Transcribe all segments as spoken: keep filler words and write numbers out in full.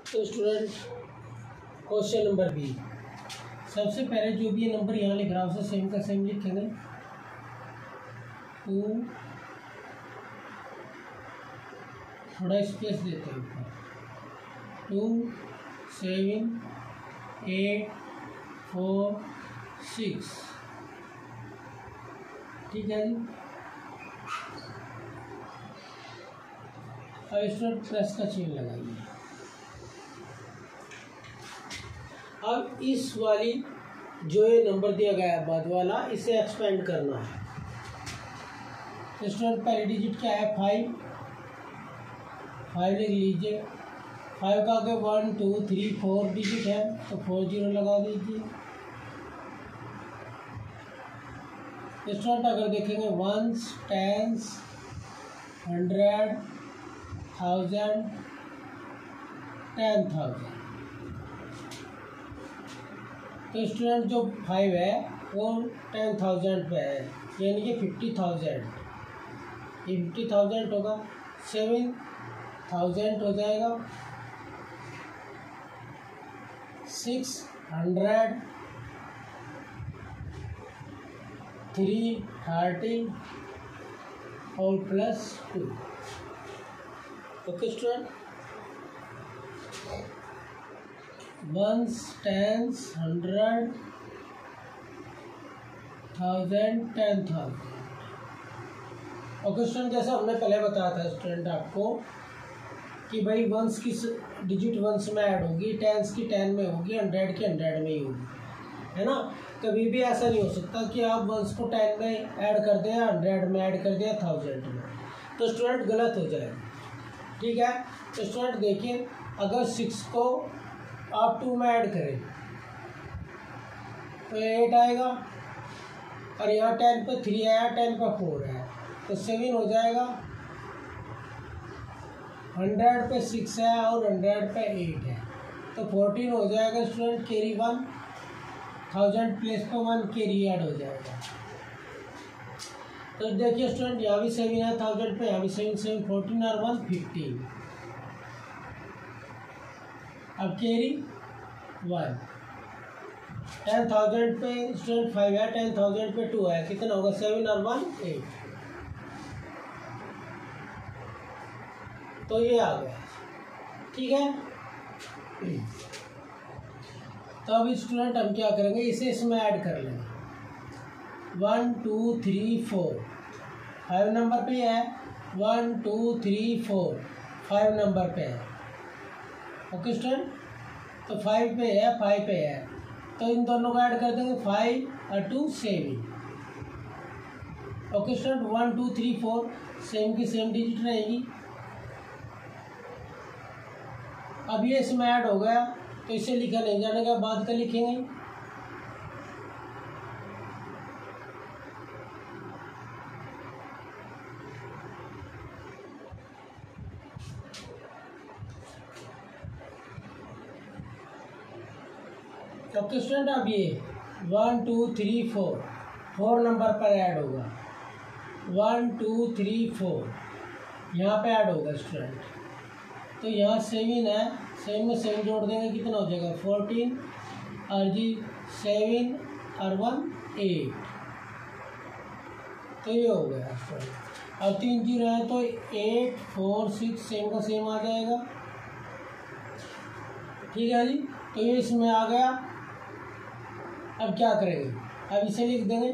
तो student question number B, सबसे पहले जो भी ये नंबर यहाँ लिख रहा है उसे सेम का सेम लिखेंगे। टू, थोड़ा स्पेस देते हैं ऊपर, two seven eight four six, ठीक है जी। अब स्टूडेंट प्लस का चिन्ह लगाइए। अब इस वाली जो ये नंबर दिया गया है बाद वाला, इसे एक्सपेंड करना है। तो स्टूडेंट पहली डिजिट क्या है? फाइव, फाइव लिख लीजिए। फाइव का आगे one two three four digit है तो फोर जीरो लगा दीजिए। स्टूडेंट अगर देखेंगे ones, tens, hundred, thousand, ten thousand, तो स्टूडेंट जो फाइव है वो टेन थाउजेंड पे है, यानी कि फिफ्टी थाउजेंड, ये फिफ्टी थाउजेंड होगा। सेवन थाउजेंड हो जाएगा, सिक्स हंड्रेड, थ्री थर्टी और plus two. Okay student, ones, tens, hundred, thousand, ten thousand. Okay student, जैसे हमने पहले बताया था स्टूडेंट आपको कि भाई वंस की डिजिट वंस में ऐड होगी, टेंस की टेन में होगी, हंड्रेड की हंड्रेड में ही होगी, है ना। कभी भी ऐसा नहीं हो सकता कि आप वंस को टेन में ऐड कर दें, हंड्रेड में ऐड कर दें, थाउजेंड में, तो स्टूडेंट गलत हो जाएगा, ठीक है। तो स्टूडेंट देखिए, अगर सिक्स को आप टू में ऐड करें तो एट आएगा, और यहाँ टेन पे थ्री आया, टेन पे फोर है तो सेवन हो जाएगा। हंड्रेड पे सिक्स है और हंड्रेड पे एट है तो फोर्टीन हो जाएगा student. Carry one, thousand place पे वन कैरी ऐड हो जाएगा। तो देखिए स्टूडेंट, यहाँ भी सेवन है थाउजेंड पे, यहाँ भी सेवन, सेवन फोर्टीन और वन फिफ्टीन। अब कैरी वन, टेन थाउजेंड पे स्टूडेंट फाइव है, टेन थाउजेंड पे टू है, कितना होगा? सेवन और वन एट। तो ये आ गया, ठीक है। तो अब स्टूडेंट हम क्या करेंगे, इसे इसमें ऐड कर लेंगे। One two three four, five number पे है, one two three four five number पे है। ओके स्टूडेंट, तो फाइव पे है, फाइव पे है, तो इन दोनों को ऐड कर देंगे, फाइव और two seven. Okay student, one two three four same की सेम डिजिट रहेगी। अब ये इसमें ऐड हो गया तो इसे लिखा नहीं जानेगा, बाद का लिखेंगे। ओके स्टूडेंट, अब ये one two three four four number पर ऐड होगा, वन टू थ्री फोर यहाँ पे ऐड होगा स्टूडेंट। तो यहाँ सेवन है, सेवन में सेवन जोड़ देंगे, कितना हो जाएगा? फोर्टीन, और जी सेवन और वन एट, तो ये हो गया स्टूडेंट। अब तीन जीरो है तो एट फोर सिक्स सेम का सेम आ जाएगा, ठीक है जी। तो ये इसमें आ गया। अब क्या करेंगे, अब इसे लिख देंगे।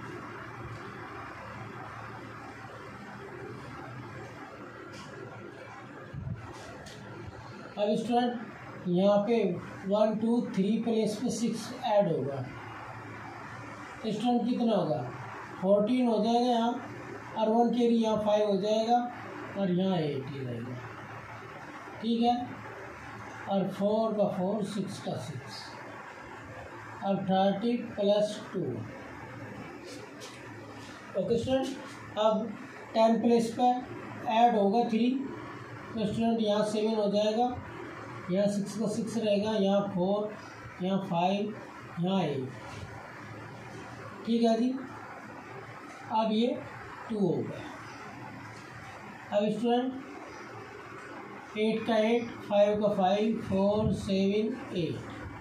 अब स्टूडेंट यहाँ पे वन टू थ्री प्लेस पे सिक्स ऐड होगा, तो स्टूडेंट कितना होगा? फोर्टीन हो जाएगा यहाँ, और वन कैरी यहाँ फाइव हो जाएगा, और यहाँ एट ही रहेगा, ठीक है। और फोर का फोर, सिक्स का सिक्स, अब thirty plus two. Okay student, अब टेन प्लेस पे ऐड होगा थ्री, तो स्टूडेंट यहाँ सेवन हो जाएगा, यहाँ सिक्स का सिक्स रहेगा, यहाँ फोर, यहाँ फाइव, यहाँ एट, ठीक है जी। अब ये टू हो गया। अब स्टूडेंट एट का एट, फाइव का फाइव, फोर सेवन एट।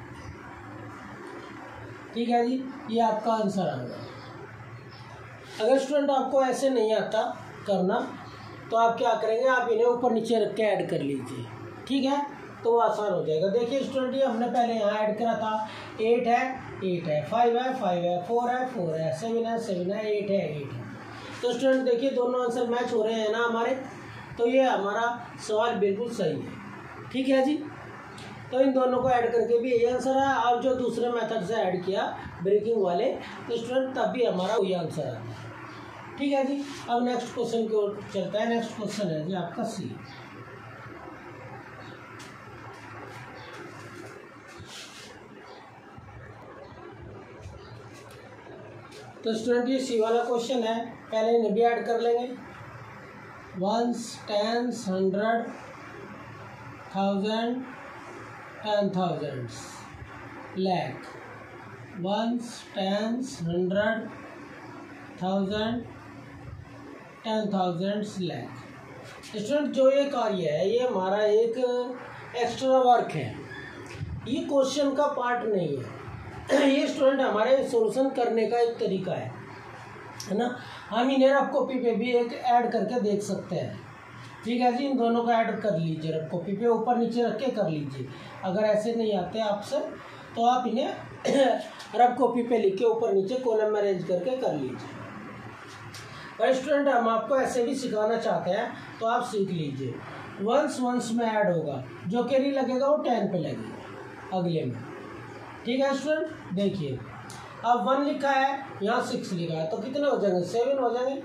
ठीक है जी, ये आपका आंसर आ गया। अगर स्टूडेंट आपको ऐसे नहीं आता करना तो आप क्या करेंगे, आप इन्हें ऊपर नीचे रख के ऐड कर लीजिए। ठीक है, तो वो आसान हो जाएगा। देखिए स्टूडेंट, ये हमने पहले यहाँ ऐड करा था, एट है एट है, फाइव है फाइव है, फोर है फोर है, सेवन है सेवन है, एट है एट है। तो स्टूडेंट देखिए दोनों आंसर मैच हो रहे हैं ना हमारे, तो ये हमारा सवाल बिल्कुल सही है। ठीक है जी, तो इन दोनों को ऐड करके भी यही आंसर है। आप जो दूसरे मेथड से ऐड किया ब्रेकिंग वाले, तो स्टूडेंट तब भी हमारा वही आंसर आता है। ठीक है जी, अब नेक्स्ट क्वेश्चन की ओर चलता है। नेक्स्ट क्वेश्चन है जी आपका सी। तो स्टूडेंट ये सी वाला क्वेश्चन है, पहले इन्हें भी ऐड कर लेंगे। Ones, tens, hundred, thousand, ten thousands, lakh. Ones, tens, hundred, thousand, ten thousands, lakh. Student जो ये कार्य है ये हमारा एक एक्स्ट्रा वर्क है, ये क्वेश्चन का पार्ट नहीं है। ये स्टूडेंट हमारे सॉल्यूशन करने का एक तरीका है, है ना। हम इन्हें रफ कॉपी पे भी एक ऐड करके देख सकते हैं। ठीक है जी, इन दोनों को ऐड कर लीजिए, रफ कॉपी पे ऊपर नीचे रख के कर लीजिए। अगर ऐसे नहीं आते आपसे तो आप इन्हें रफ कॉपी पे लिख के ऊपर नीचे कॉलम में अरेंज करके कर लीजिए। और स्टूडेंट हम आपको ऐसे भी सिखाना चाहते हैं तो आप सीख लीजिए। वंस वंस में ऐड होगा, जो कैरी लगेगा वो टेन पे लगेगा अगले में। ठीक है स्टूडेंट, देखिए अब वन लिखा है, यहाँ सिक्स लिखा है, तो कितने हो जाएंगे, सेवन हो जाएंगे।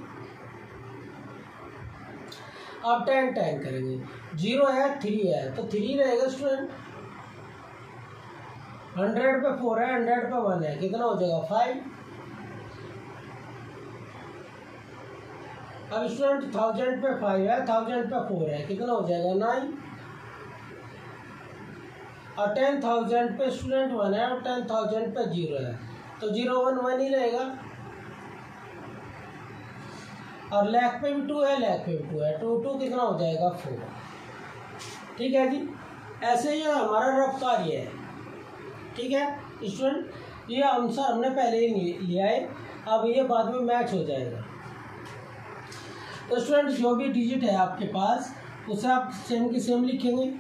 अब टेन टेन करेंगे, जीरो है थ्री है तो थ्री रहेगा स्टूडेंट। हंड्रेड पे फोर है, हंड्रेड पे वन है, कितना हो जाएगा, फाइव। अब स्टूडेंट थाउजेंड पे फाइव है, थाउजेंड पे फोर है, कितना हो जाएगा, नाइन। और टेन थाउजेंड पे स्टूडेंट वन है और टेन थाउजेंड पे जीरो है, तो जीरो वन वन ही रहेगा। और लैख पे भी टू है, लैख पे भी टू है, टू टू कितना हो जाएगा, फोर। ठीक है जी, ऐसे ही हमारा रफ कार्य है। ठीक है स्टूडेंट, ये आंसर हमने पहले ही लिया है, अब ये बाद में मैच हो जाएगा। तो स्टूडेंट जो भी डिजिट है आपके पास उसे आप सेम की सेम लिखेंगे।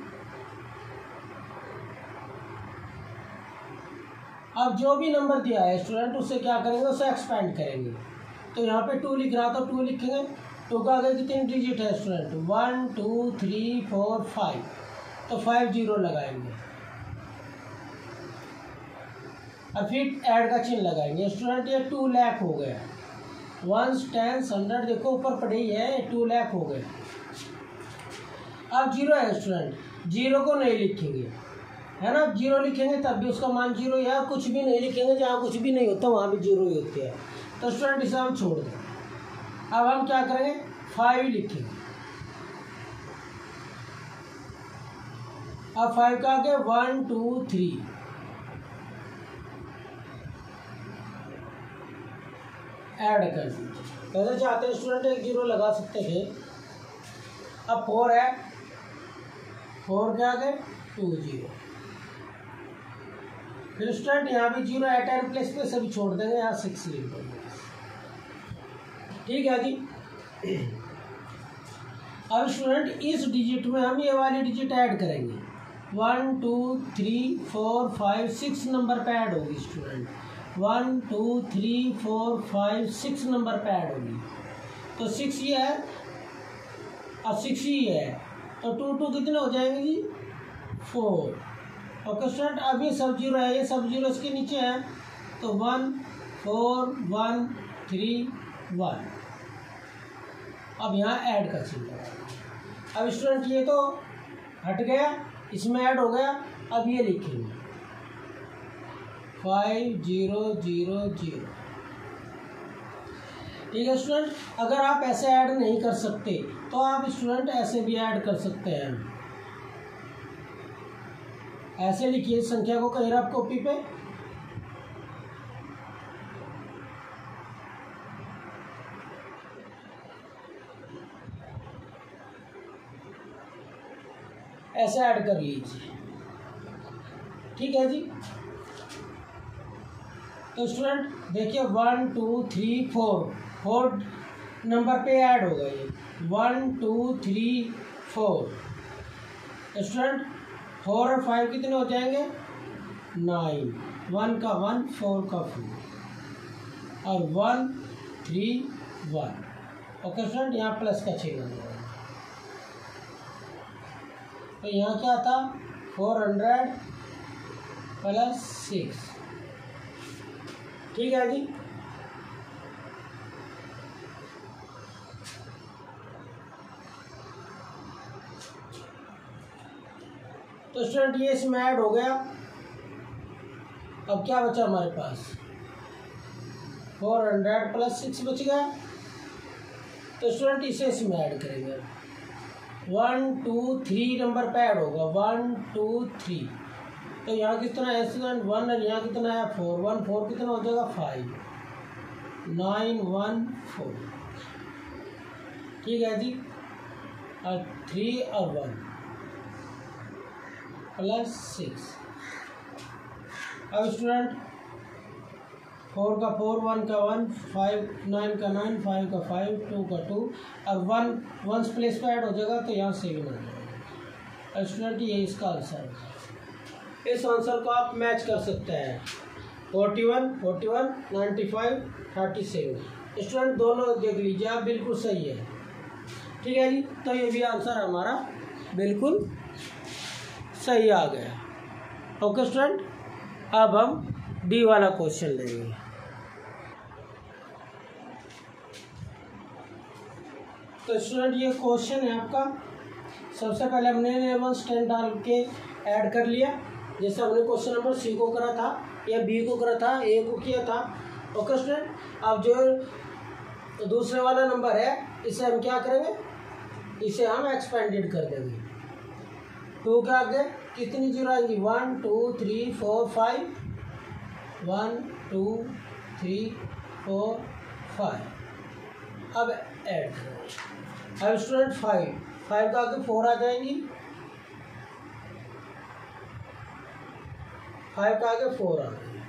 अब जो भी नंबर दिया है स्टूडेंट उसे क्या करेंगे, उसे एक्सपेंड करेंगे। तो यहाँ पे टू लिख रहा तो टू लिखेंगे। टू का आगे कितने डिजिट है student, one two three four five, तो फाइव जीरो लगाएंगे और फिर ऐड का चिन्ह लगाएंगे। स्टूडेंट ये टू लाख हो गया, वंस टेंस हंड्रेड देखो ऊपर पड़े ही है, टू लाख हो गए। अब जीरो है स्टूडेंट, जीरो को नहीं लिखेंगे, है ना। जीरो लिखेंगे तब भी उसका मान जीरो ही है, कुछ भी नहीं लिखेंगे, जहाँ कुछ भी नहीं होता वहाँ भी जीरो ही होते हैं। तो स्टूडेंट इसे हम छोड़ दें। अब हम क्या करेंगे, फाइव लिखेंगे। अब फाइव का आगे वन टू थ्री, ऐड कर दीजिए। कैसे चाहते हैं स्टूडेंट, एक जीरो लगा सकते थे। अब फोर है, फोर के आगे टू जीरो, फिर स्टूडेंट यहाँ भी जीरो है, टेन प्लेस पे सभी छोड़ देंगे, यहाँ सिक्स लिख देंगे। ठीक है जी। अब स्टूडेंट इस डिजिट में हम ये वाली डिजिट ऐड करेंगे, one two three four five six number पे ऐड होगी student, one two three four five six number पे ऐड होगी। तो सिक्स ये है और सिक्स ही है, तो टू टू कितने हो जाएंगे जी, फोर। ओके स्टूडेंट, अब ये सब जीरो है, ये सब जीरो इसके नीचे है, तो one four one three one. अब यहाँ ऐड का चिन्ह। अब स्टूडेंट ये तो हट गया, इसमें ऐड हो गया। अब ये लिखेंगे फाइव जीरो जीरो जीरो। ठीक है स्टूडेंट, अगर आप ऐसे ऐड नहीं कर सकते तो आप स्टूडेंट ऐसे भी ऐड कर सकते हैं। ऐसे लिखिए संख्या को कहीं रफ कॉपी पे, ऐसे ऐड कर लीजिए। ठीक है जी। तो स्टूडेंट देखिए one two three four four number पे ऐड होगा ये one two three four. Student four और फाइव कितने हो जाएंगे नाइन, वन का वन फोर का फोर और one three one. Okay student, यहाँ प्लस का चिन्ह हो जाएगा। तो यहाँ क्या था फोर हंड्रेड प्लस सिक्स। ठीक है जी। तो स्टूडेंट ये इसमें ऐड हो गया। अब क्या बचा हमारे पास फोर हंड्रेड प्लस सिक्स बच गया। तो स्टूडेंट इसे इसमें ऐड करेंगे। वन टू थ्री नंबर पे ऐड होगा वन टू थ्री। तो यहाँ कितना है स्टूडेंट वन और यहाँ कितना है फोर। वन फोर कितना हो जाएगा फाइव, नाइन वन फोर। ठीक है जी। और थ्री और वन प्लस सिक्स। अब स्टूडेंट फोर का फोर, वन का वन, फाइव नाइन का नाइन, फाइव का फाइव, टू का टू और वन वन प्लेस पे ऐड हो जाएगा तो यहाँ सेवन आ जाएगा। स्टूडेंट ये इसका आंसर है। इस आंसर को आप मैच कर सकते हैं forty one, forty one, ninety five, thirty seven. Student दोनों देख लीजिए आप, बिल्कुल सही है। ठीक है जी। तो ये भी आंसर हमारा बिल्कुल सही आ गया। ओके स्टूडेंट, अब हम डी वाला क्वेश्चन लेंगे। तो स्टूडेंट ये क्वेश्चन है आपका। सबसे पहले हमने वन टेन डाल के ऐड कर लिया, जैसे हमने क्वेश्चन नंबर सी को करा था या बी को करा था, ए को किया था। ओके स्टूडेंट, अब जो दूसरे वाला नंबर है इसे हम क्या करेंगे, इसे हम एक्सपेंडेड कर देंगे। टू के आगे कितनी जीरो आएंगी one two three four five, one two three four five. अब ऐड करें। अब स्टूडेंट फाइव फाइव का आगे फोर आ जाएंगी, फाइव का आगे फोर आ जाएंगी,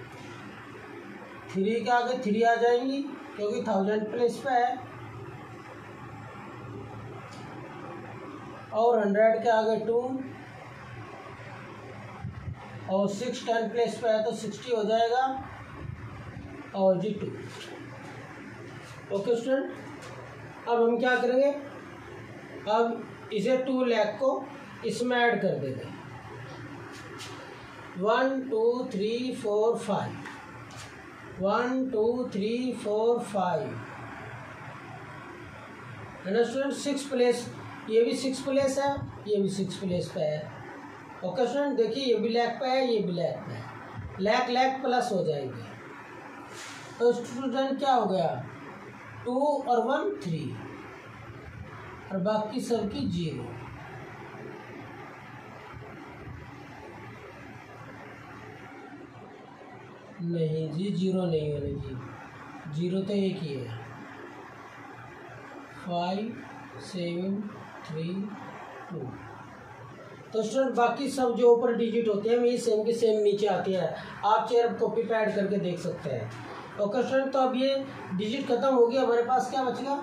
थ्री के आगे थ्री आ जाएंगी क्योंकि थाउजेंड प्लेस पे है, और हंड्रेड के आगे टू, और सिक्स टेन प्लेस पे है तो सिक्सटी हो जाएगा और जी टू। ओके स्टूडेंट, अब हम क्या करेंगे, अब इसे टू लैख को इसमें ऐड कर देंगे। One two three four five, one two three four five है ना स्टूडेंट। सिक्स प्लेस, ये भी सिक्स प्लेस है, ये भी सिक्स प्लेस पे है। ओके स्टूडेंट, देखिए ये भी लैख पे है, ये भी लैख पे है, लैख लैख प्लस हो जाएंगे। तो स्टूडेंट क्या हो गया, टू और वन थ्री और बाकी सबकी जीरो। नहीं जी, जीरो नहीं होने जी, जीरो तो एक ही है। Five seven three two. तो स्टूडेंट बाकी सब जो ऊपर डिजिट होते हैं ये सेम के सेम नीचे आती है, आप चेयर कॉपी पे ऐड करके देख सकते हैं। ओके स्टूडेंट, तो अब ये डिजिट खत्म हो गया, हमारे पास क्या बचेगा,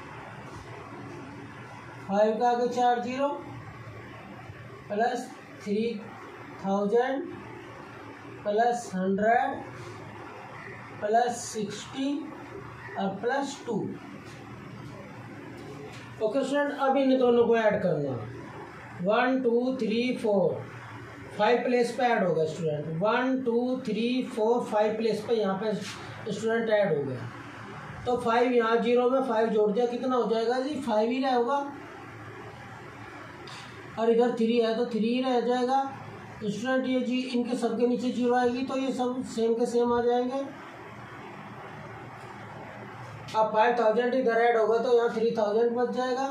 फाइव का आगे चार zero plus three thousand plus hundred plus sixty और प्लस टू। ओके स्टूडेंट, अब इन दोनों को ऐड करना। One two three four, five place पे ऐड होगा student, one two three four five place पे यहाँ पे स्टूडेंट ऐड हो गया। तो फाइव यहाँ जीरो में फाइव जोड़ दिया, कितना हो जाएगा जी, फाइव ही रहेगा, और इधर थ्री है तो थ्री ही रह जाएगा। स्टूडेंट ये जी इनके सबके नीचे जीरो आएगी तो ये सब सेम के सेम आ जाएंगे। अब फाइव थाउजेंड इधर ऐड होगा तो यहाँ थ्री थाउजेंड बच जाएगा।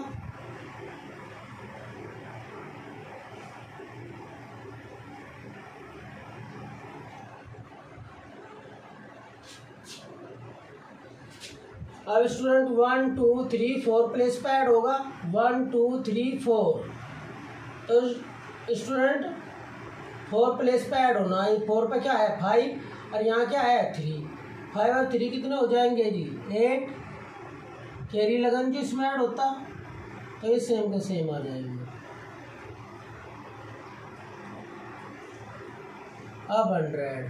अब student one two three four place पे ऐड होगा, वन टू थ्री फोर, तो स्टूडेंट फोर प्लेस पे ऐड होना है, फोर पे क्या है फाइव और यहाँ क्या है थ्री, फाइव और थ्री कितने हो जाएंगे जी एट, कैरी लगन जो इसमें ऐड होता तो ये सेम का सेम आ जाएंगे। अब हंड्रेड,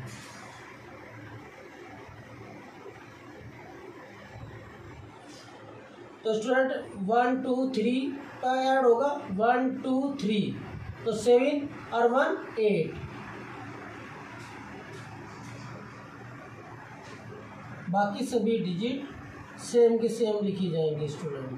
तो स्टूडेंट वन टू थ्री का ऐड होगा, वन टू थ्री तो सेवन और वन एट, बाकी सभी डिजिट सेम के सेम लिखी जाएंगी स्टूडेंट।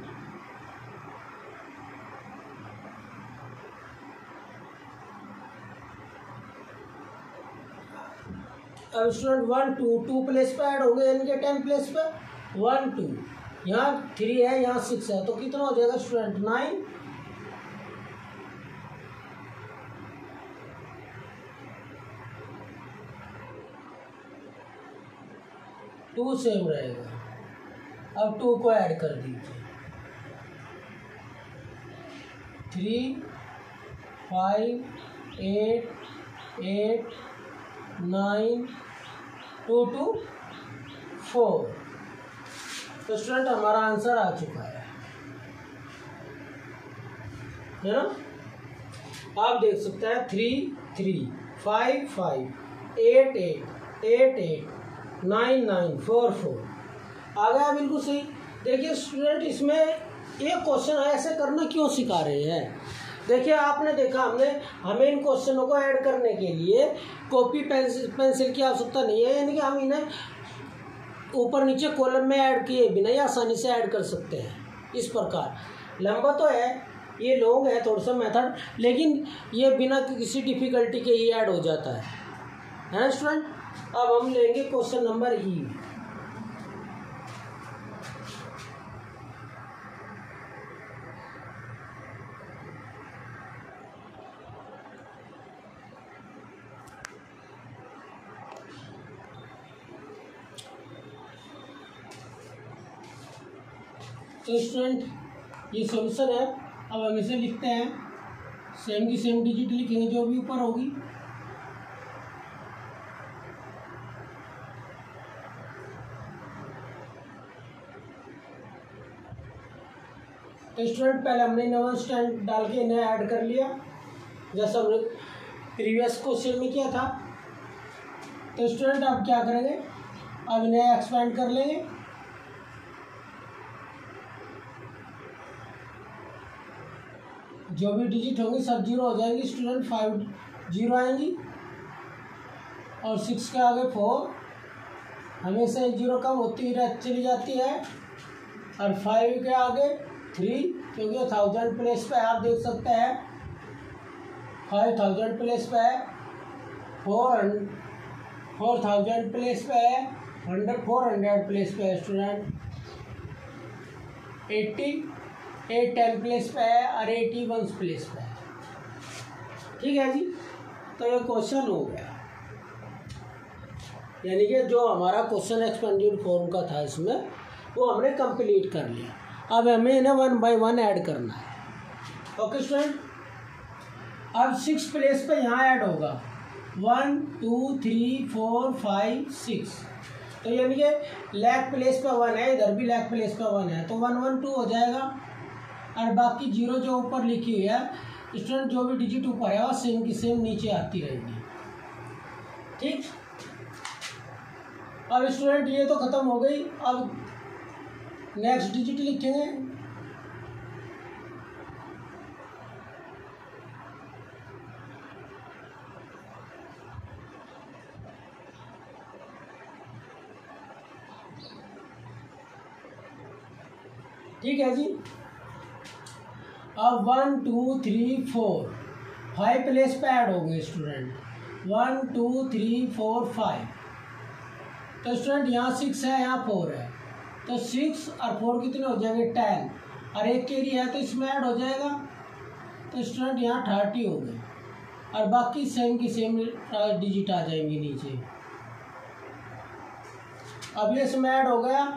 अब student one two two place पे ऐड हो गए इनके टेन प्लेस पे, वन टू यहाँ थ्री है यहाँ सिक्स है तो कितना हो जाएगा स्टूडेंट नाइन, टू सेम रहेगा। अब टू को ऐड कर दीजिए, three five eight eight nine two two four, तो स्टूडेंट हमारा आंसर आ चुका है है ना। आप देख सकते हैं three three five five eight eight eight eight nine nine four four आ गया बिल्कुल सही। देखिए स्टूडेंट इसमें एक क्वेश्चन ऐसे करना क्यों सिखा रहे हैं, देखिए आपने देखा हमने हमें इन क्वेश्चनों को ऐड करने के लिए कॉपी पेंसिल पेंसिल की आवश्यकता नहीं है, यानी कि हम इन्हें ऊपर नीचे कॉलम में ऐड किए बिना ही आसानी से ऐड कर सकते हैं। इस प्रकार लंबा तो है, ये लॉन्ग है थोड़ा सा मेथड, लेकिन ये बिना किसी डिफिकल्टी के ही ऐड हो जाता है है ना स्टूडेंट। अब हम लेंगे क्वेश्चन नंबर ई। तो स्टूडेंट ये सॉल्यूशन है। अब हम इसे लिखते हैं, सेम की सेम डिजिट लिखेंगे जो भी ऊपर होगी। तो स्टूडेंट पहले हमने नवा स्टैंड डाल के इन्हें ऐड कर लिया जैसा हमने प्रीवियस क्वेश्चन में किया था। तो स्टूडेंट अब क्या करेंगे, अब इन्हें एक्सपेंड कर लेंगे। जो भी डिजिट होंगी सब जीरो हो जाएंगी स्टूडेंट, फाइव जीरो आएंगी और सिक्स के आगे फोर, हमेशा एक जीरो कम होती रह चली जाती है, और फाइव के आगे थ्री क्योंकि थाउजेंड प्लेस पे आप देख सकते हैं फाइव थाउजेंड प्लेस पे है, फोर फोर थाउजेंड प्लेस पे है, हंड्रेड फोर हंड्रेड प्लेस पे है student, eighty eight ten place पे है और एटी वन प्लेस पे है। ठीक है जी, तो ये क्वेश्चन हो गया, यानी कि जो हमारा क्वेश्चन एक्सपेंडेड फॉर्म का था इसमें वो हमने कंप्लीट कर लिया। अब हमें इन्हें वन बाय वन ऐड करना है। ओके स्टूडेंट, अब सिक्स प्लेस पे यहाँ ऐड होगा, one two three four five six, तो यानी कि लेग प्लेस पे वन है, इधर भी लेग प्लेस पे वन है, तो वन वन टू हो जाएगा, और बाकी जीरो जो ऊपर लिखी हुई है स्टूडेंट जो भी डिजिट ऊपर है वो सेम की सेम नीचे आती रहेगी। ठीक, अब स्टूडेंट ये तो खत्म हो गई, अब नेक्स्ट डिजिट लिखेंगे। ठीक है जी, अब one two three four five place पे ऐड हो गए student, one two three four five, तो स्टूडेंट यहाँ सिक्स है यहाँ फोर है, तो सिक्स और फोर कितने हो जाएंगे टेन, और एक कैरी है तो इसमें ऐड हो जाएगा, तो स्टूडेंट यहाँ थर्टी हो गए, और बाकी सेम की सेम डिजिट आ जाएंगी नीचे। अब ये इसमें ऐड हो गया,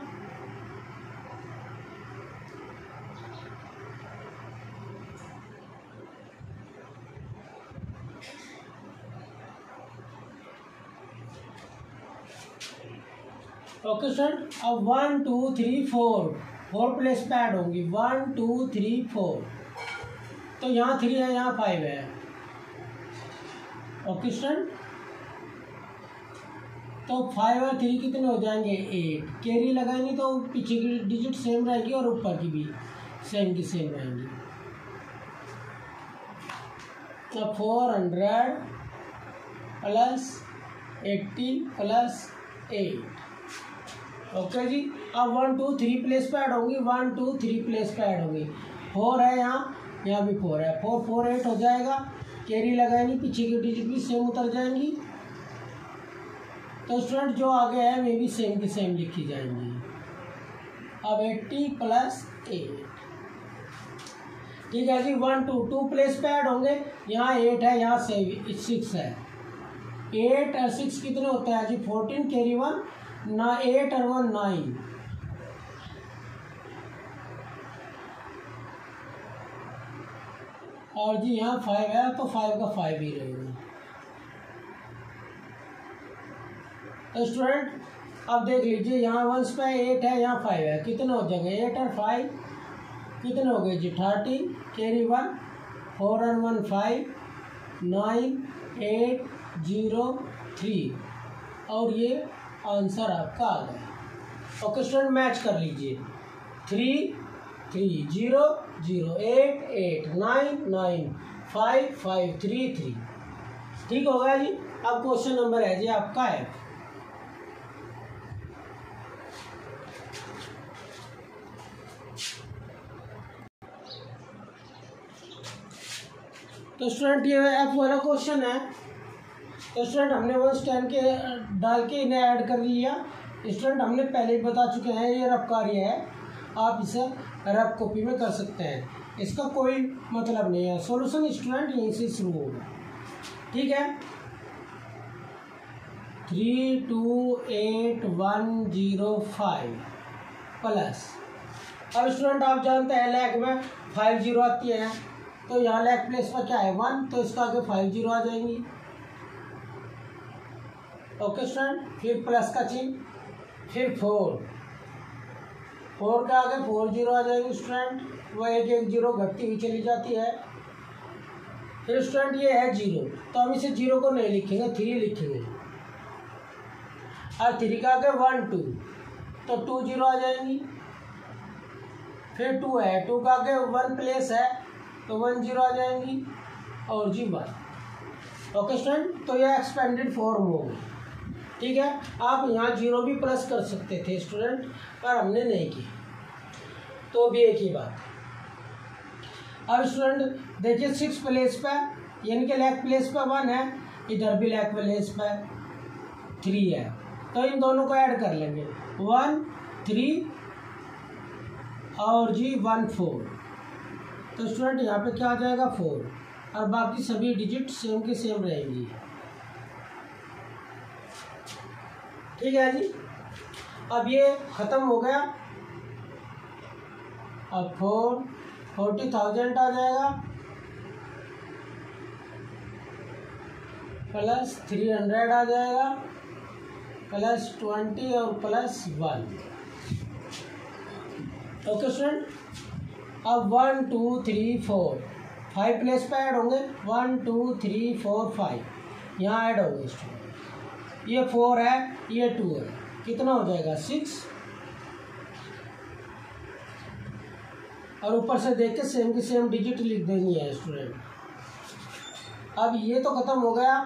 ओके स्टूडेंट, अब one two three four four place पे ऐड होंगी, वन टू थ्री फोर, तो यहाँ थ्री है यहाँ फाइव है। ओके स्टूडेंट, तो फाइव और थ्री कितने हो जाएंगे एट, कैरी लगाएंगे तो पीछे की डिजिट सेम रहेगी और ऊपर की भी सेम की सेम रहेंगी। तो four hundred plus eighty plus eight. Okay जी, अब वन टू थ्री प्लेस पे ऐड होंगी, वन टू थ्री प्लेस पे ऐड होंगी, फोर है यहाँ, यहाँ भी फोर है, फोर फोर एट हो जाएगा, कैरी लगाएंगी पीछे की डिजिट भी सेम उतर जाएंगी। तो स्टूडेंट जो आगे है वे भी सेम की सेम लिखी जाएंगी। अब एट्टी प्लस एट, ठीक है जी। वन टू टू प्लेस पे ऐड होंगे, यहाँ एट है यहाँ से सिक्स है, एट और सिक्स कितने होते हैं जी फोर्टीन, कैरी वन ना, एट और वन नाइन, और जी यहाँ फाइव है तो फाइव का फाइव ही रहेगा। तो स्टूडेंट अब देख लीजिए, यहाँ वंस पे एट है यहाँ फाइव है, कितने हो जाएंगे एट और फाइव कितने हो गए जी थर्टीन, कैरी वन, फोर और one five, nine eight zero three, और ये आंसर आपका आ गया। ओके स्टूडेंट, मैच कर लीजिए, three three zero zero eight eight nine nine five five three three, ठीक हो गया जी। अब क्वेश्चन नंबर है जी आपका है, तो स्टूडेंट ये एफ वाला क्वेश्चन है। तो स्टूडेंट हमने वन टेन के डाल के इन्हें ऐड कर लिया। स्टूडेंट हमने पहले ही बता चुके हैं ये रफ कार्य है, आप इसे रफ कॉपी में कर सकते हैं, इसका कोई मतलब नहीं है। सॉल्यूशन स्टूडेंट यहीं से शुरू होगा, ठीक है। Three two eight one zero five plus, अब स्टूडेंट आप जानते हैं लैक में फाइव जीरो आती है, तो यहाँ लैक प्लेस पर क्या है वन, तो इसका आगे फाइव जीरो आ जाएंगी। ओके स्टूडेंट, फिर प्लस का चिन्ह, फिर फोर, फोर का आगे फोर जीरो आ जाएंगे स्टूडेंट, वो एक एक जीरो घटती हुई चली जाती है। फिर स्टूडेंट ये है जीरो, तो हम इसे जीरो को नहीं लिखेंगे, थ्री लिखेंगे, और थ्री का आगे वन टू, तो टू जीरो आ जाएंगी। फिर टू है, टू का आगे वन प्लेस है तो वन जीरो आ जाएंगी, और जी वन। ओके स्टूडेंट, तो यह एक्सपेंडेड फॉर्म होगी, ठीक है। आप यहाँ जीरो भी प्लस कर सकते थे स्टूडेंट, पर हमने नहीं की, तो भी एक ही बात। अब स्टूडेंट देखिए सिक्स प्लेस पे यानी कि लैक प्लेस पे वन है, इधर भी लैक प्लेस पे थ्री है, तो इन दोनों को ऐड कर लेंगे, वन थ्री और जी वन फोर, तो स्टूडेंट यहाँ पे क्या आ जाएगा फोर, और बाकी सभी डिजिट सेम के सेम रहेंगी, ठीक है जी। अब ये खत्म हो गया, अब फोर फोर्टी थाउजेंड आ जाएगा प्लस थ्री हंड्रेड आ जाएगा प्लस ट्वेंटी और प्लस वन। ओके स्टूडेंट, अब one two three four five place पे ऐड होंगे, one two three four five यहाँ ऐड होंगे स्टूडेंट, ये फोर है ये टू है, कितना हो जाएगा सिक्स, और ऊपर से देख के सेम की सेम डिजिट लिख देनी है स्टूडेंट। अब ये तो खत्म हो गया,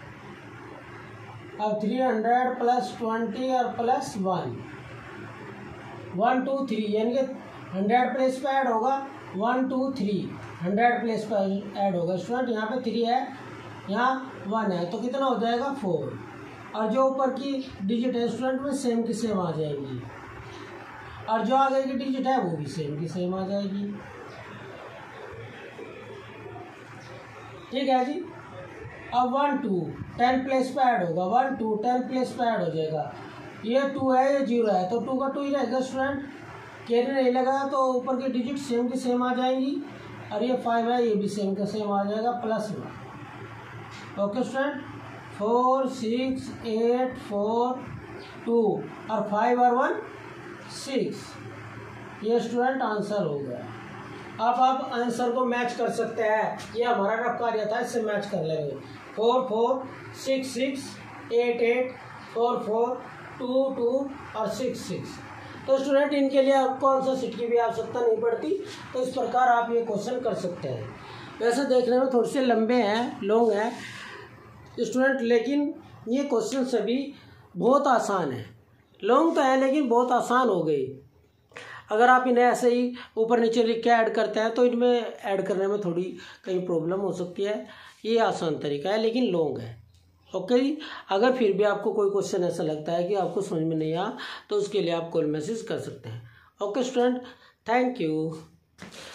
अब थ्री हंड्रेड प्लस ट्वेंटी और plus one, one two three यानी कि हंड्रेड प्लेस पे ऐड होगा, one two three hundred place पे ऐड होगा स्टूडेंट, यहाँ पे थ्री है यहाँ वन है, तो कितना हो जाएगा फोर, और जो ऊपर की डिजिट है स्टूडेंट में सेम की सेम आ जाएगी, और जो आगे की डिजिट है वो भी सेम की सेम आ जाएगी, ठीक है जी। अब वन टू टेन प्लेस पे ऐड होगा, वन टू टेन प्लेस पे ऐड हो जाएगा, ये टू है ये जीरो है, तो टू का टू ही रहेगा स्टूडेंट, कैरी नहीं लगा तो ऊपर की डिजिट सेम की सेम आ जाएंगी, और ये फाइव है ये भी सेम का सेम आ जाएगा plus one. Okay student, four six eight four two और फाइव और वन सिक्स। ये स्टूडेंट आंसर हो गया। अब आप आंसर को मैच कर सकते हैं, ये हमारा रफ कार्य था, इससे मैच कर लेंगे। Four four six six eight eight four four two two और सिक्स सिक्स। तो स्टूडेंट इनके लिए आपको आंसर शीट की भी आवश्यकता नहीं पड़ती, तो इस प्रकार आप ये क्वेश्चन कर सकते हैं। वैसे देखने में थोड़े से लंबे हैं, लॉन्ग हैं स्टूडेंट, लेकिन ये क्वेश्चन सभी बहुत आसान है। लॉन्ग तो है लेकिन बहुत आसान हो गई। अगर आप इन्हें ऐसे ही ऊपर नीचे लिख के ऐड करते हैं तो इनमें ऐड करने में थोड़ी कहीं प्रॉब्लम हो सकती है। ये आसान तरीका है लेकिन लॉन्ग है। ओके जी, अगर फिर भी आपको कोई क्वेश्चन ऐसा लगता है कि आपको समझ में नहीं आ तो उसके लिए आप कॉल मैसेज कर सकते हैं। Okay student, thank you.